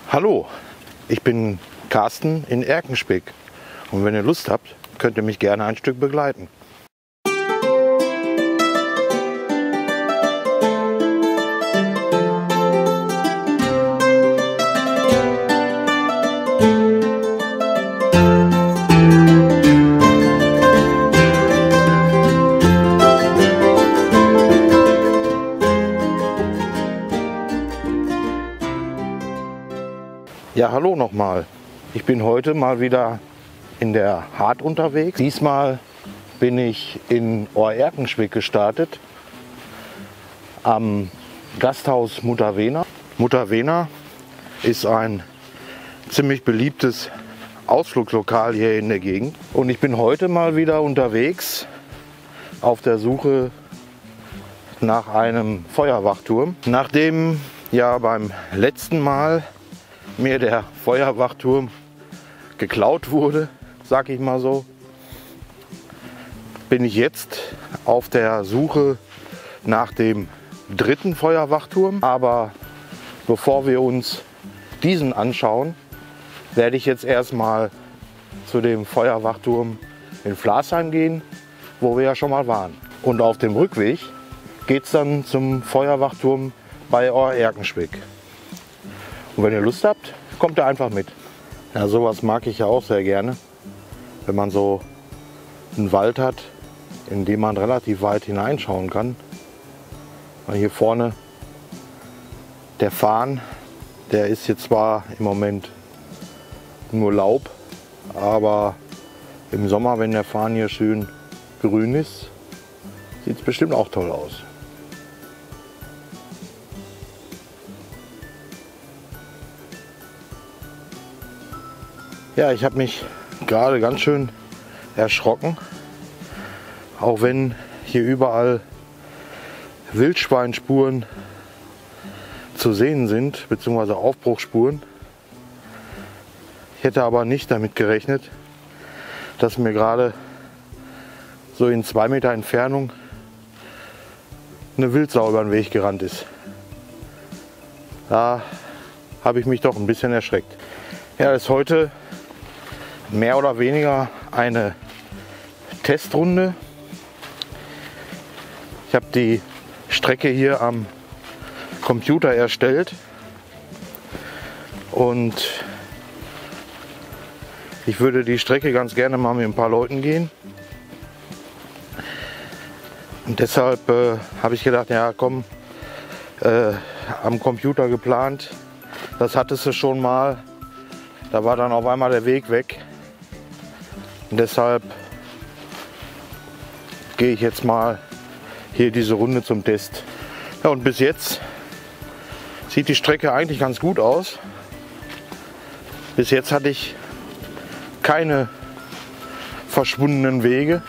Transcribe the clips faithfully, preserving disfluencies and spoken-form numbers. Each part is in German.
Hallo, ich bin Carsten in Erkenschwick und wenn ihr Lust habt, könnt ihr mich gerne ein Stück begleiten. Ja, hallo nochmal. Ich bin heute mal wieder in der Hart unterwegs. Diesmal bin ich in Ohr-Erkenschwick gestartet, am Gasthaus Mutter Wena. Mutter Wena ist ein ziemlich beliebtes Ausflugslokal hier in der Gegend. Und ich bin heute mal wieder unterwegs auf der Suche nach einem Feuerwachturm. Nachdem ja beim letzten Mal mir der Feuerwachturm geklaut wurde, sag ich mal so, bin ich jetzt auf der Suche nach dem dritten Feuerwachturm. Aber bevor wir uns diesen anschauen, werde ich jetzt erstmal zu dem Feuerwachturm in Flasheim gehen, wo wir ja schon mal waren. Und auf dem Rückweg geht es dann zum Feuerwachturm bei Ohr-Erkenschwick. Und wenn ihr Lust habt, kommt ihr einfach mit. Ja, sowas mag ich ja auch sehr gerne, wenn man so einen Wald hat, in dem man relativ weit hineinschauen kann. Und hier vorne der Farn, der ist jetzt zwar im Moment nur Laub, aber im Sommer, wenn der Farn hier schön grün ist, sieht es bestimmt auch toll aus. Ja, ich habe mich gerade ganz schön erschrocken, auch wenn hier überall Wildschweinspuren zu sehen sind, beziehungsweise Aufbruchsspuren. Ich hätte aber nicht damit gerechnet, dass mir gerade so in zwei Meter Entfernung eine Wildsau über den Weg gerannt ist. Da habe ich mich doch ein bisschen erschreckt. Ja, ist heute mehr oder weniger eine Testrunde. Ich habe die Strecke hier am Computer erstellt und ich würde die Strecke ganz gerne mal mit ein paar Leuten gehen. Und deshalb äh, habe ich gedacht, ja komm, äh, am Computer geplant, das hattest du schon mal. Da war dann auf einmal der Weg weg. Und deshalb gehe ich jetzt mal hier diese Runde zum Test. Ja, und bis jetzt sieht die Strecke eigentlich ganz gut aus. Bis jetzt hatte ich keine verschwundenen Wege.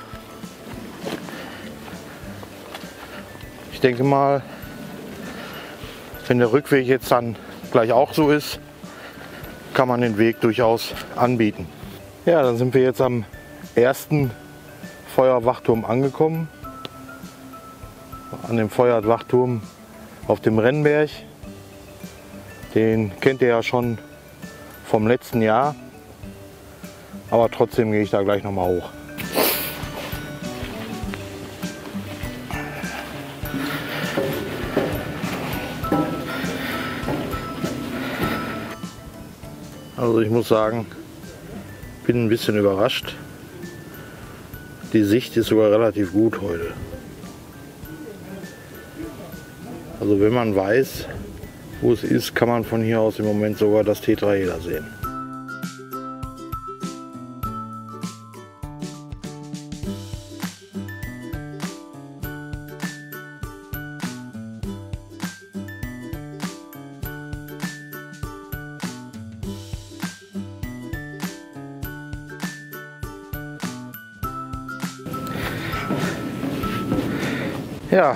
Ich denke mal, wenn der Rückweg jetzt dann gleich auch so ist, kann man den Weg durchaus anbieten. Ja, dann sind wir jetzt am ersten Feuerwachturm angekommen. An dem Feuerwachturm auf dem Rennberg. Den kennt ihr ja schon vom letzten Jahr. Aber trotzdem gehe ich da gleich noch mal hoch. Also ich muss sagen, bin ein bisschen überrascht. Die Sicht ist sogar relativ gut heute. Also wenn man weiß, wo es ist, kann man von hier aus im Moment sogar das Tetraeder sehen. Ja,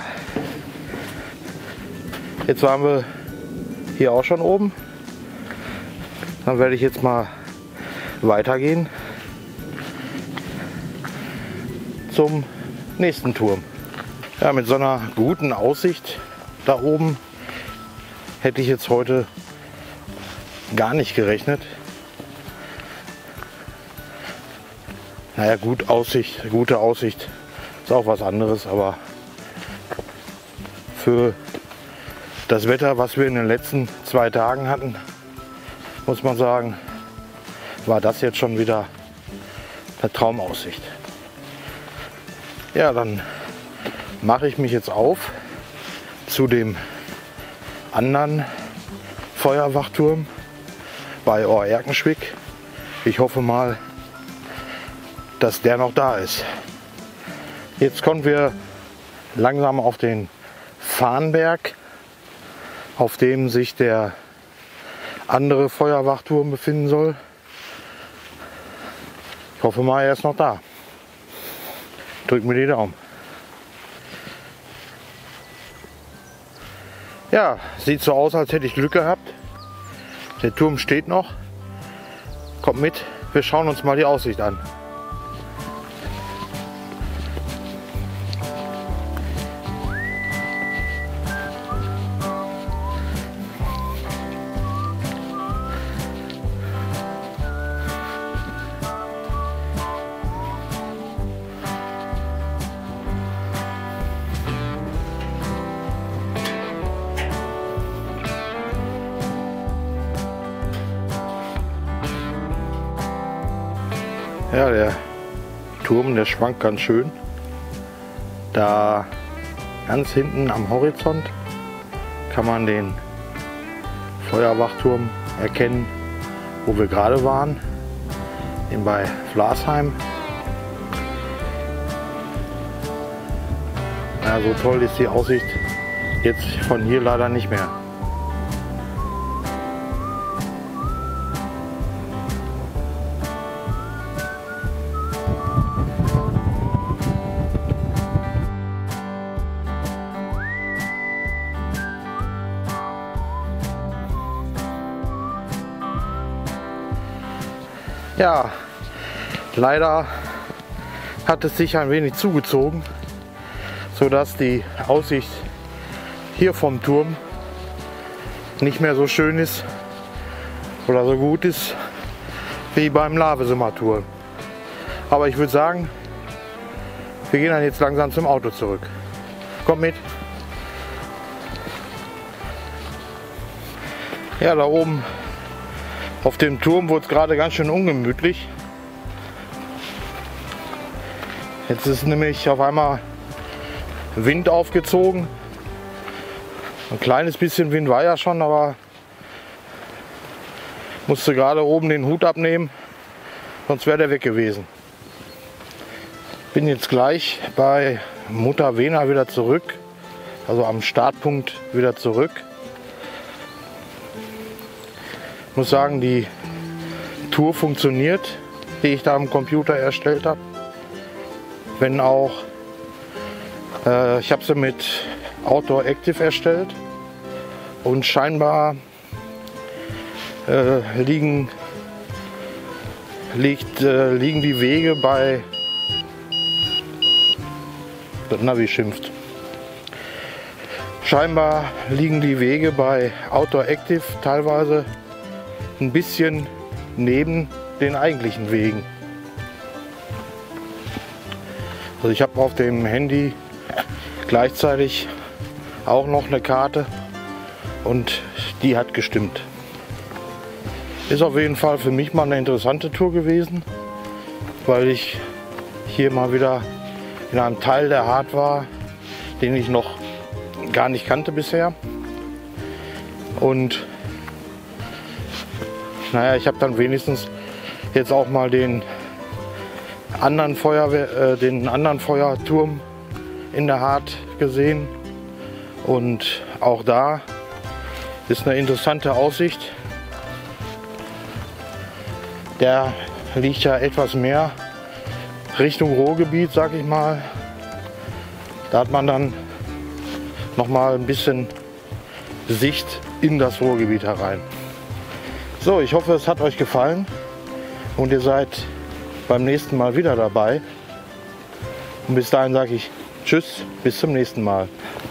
jetzt waren wir hier auch schon oben. Dann werde ich jetzt mal weitergehen zum nächsten Turm. Ja, mit so einer guten Aussicht da oben hätte ich jetzt heute gar nicht gerechnet. Naja, gut, Aussicht, gute Aussicht ist auch was anderes, aber für das Wetter, was wir in den letzten zwei Tagen hatten, muss man sagen, war das jetzt schon wieder eine Traumaussicht. Ja, dann mache ich mich jetzt auf zu dem anderen Feuerwachturm bei Ohr-Erkenschwick. Ich hoffe mal, dass der noch da ist. Jetzt kommen wir langsam auf den Fahnenberg, auf dem sich der andere Feuerwachturm befinden soll. Ich hoffe mal, er ist noch da. Drück mir die Daumen. Ja, sieht so aus, als hätte ich Glück gehabt. Der Turm steht noch. Kommt mit, wir schauen uns mal die Aussicht an. Ja, der Turm, der schwankt ganz schön. Da ganz hinten am Horizont kann man den Feuerwachturm erkennen, wo wir gerade waren, eben bei Flasheim. Ja, so toll ist die Aussicht jetzt von hier leider nicht mehr. Ja, leider hat es sich ein wenig zugezogen, sodass die Aussicht hier vom Turm nicht mehr so schön ist oder so gut ist wie beim Lavesumer-Turm. Aber ich würde sagen, wir gehen dann jetzt langsam zum Auto zurück. Kommt mit! Ja, da oben auf dem Turm wurde es gerade ganz schön ungemütlich. Jetzt ist nämlich auf einmal Wind aufgezogen. Ein kleines bisschen Wind war ja schon, aber musste gerade oben den Hut abnehmen, sonst wäre der weg gewesen. Bin jetzt gleich bei Mutter Wena wieder zurück, also am Startpunkt wieder zurück. Ich muss sagen, die Tour funktioniert, die ich da am Computer erstellt habe. Wenn auch, äh, ich habe sie mit Outdoor Active erstellt und scheinbar äh, liegen, liegt, äh, liegen die Wege bei, das Navi schimpft. Scheinbar liegen die Wege bei Outdoor Active teilweise ein bisschen neben den eigentlichen Wegen. Also ich habe auf dem Handy gleichzeitig auch noch eine Karte und die hat gestimmt. Ist auf jeden Fall für mich mal eine interessante Tour gewesen, weil ich hier mal wieder in einem Teil der Hart war, den ich noch gar nicht kannte bisher. Und naja, ich habe dann wenigstens jetzt auch mal den anderen, Feuerwehr, äh, den anderen Feuerturm in der Hart gesehen. Und auch da ist eine interessante Aussicht. Der liegt ja etwas mehr Richtung Ruhrgebiet, sag ich mal. Da hat man dann noch mal ein bisschen Sicht in das Ruhrgebiet herein. So, ich hoffe, es hat euch gefallen und ihr seid beim nächsten Mal wieder dabei. Und bis dahin sage ich Tschüss, bis zum nächsten Mal.